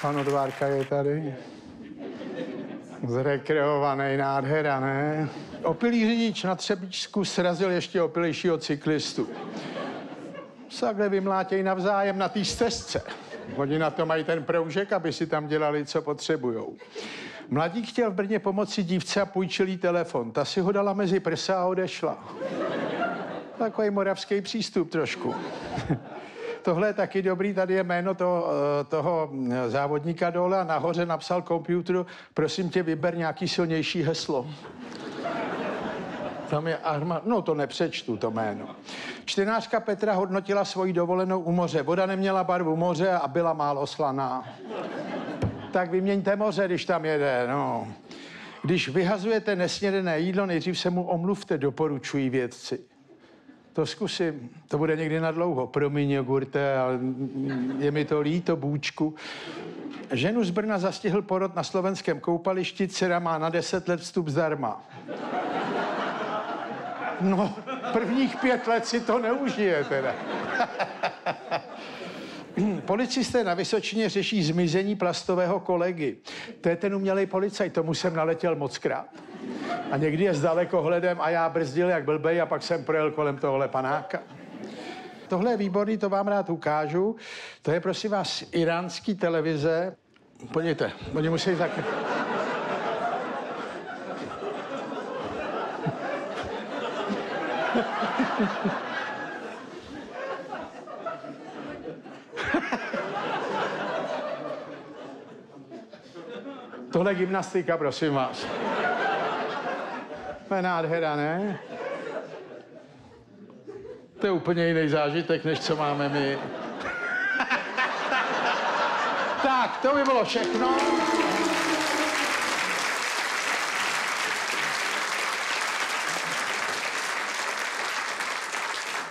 Pan Odvárka je tady. Zrekreovaný, nádhera, ne? Opilý řidič na Třebíčsku srazil ještě opilejšího cyklistu. Takhle vymlátěj navzájem na té stezce. Oni na to mají ten proužek, aby si tam dělali, co potřebujou. Mladík chtěl v Brně pomoci dívce a půjčil jí telefon. Ta si ho dala mezi prsa a odešla. Takový moravský přístup trošku. Tohle je taky dobrý, tady je jméno toho závodníka dole a nahoře napsal komputeru, prosím tě, vyber nějaký silnější heslo. Tam je no to nepřečtu, to jméno. Čtenářka Petra hodnotila svoji dovolenou u moře. Voda neměla barvu moře a byla málo slaná. Tak vyměňte moře, když tam jede, no. Když vyhazujete nesnědené jídlo, nejdřív se mu omluvte, doporučují vědci. To zkusím, to bude někdy na dlouho. Promiň, jogurte, ale je mi to líto, bůčku. Ženu z Brna zastihl porod na slovenském koupališti, dcera má na 10 let vstup zdarma. No, prvních 5 let si to neužije teda. Policisté na Vysočině řeší zmizení plastového kolegy. To je ten umělej policajt, tomu jsem naletěl mockrát. A někdy je s dalekohledem a já brzdil jak blbej a pak jsem projel kolem tohohle panáka. Tohle je výborný, to vám rád ukážu. To je, prosím vás, iránský televize. Podívejte, oni musí taky... Tohle je gymnastika, prosím vás. To je nádhera, ne? To je úplně jiný zážitek, než co máme my. Tak, to by bylo všechno.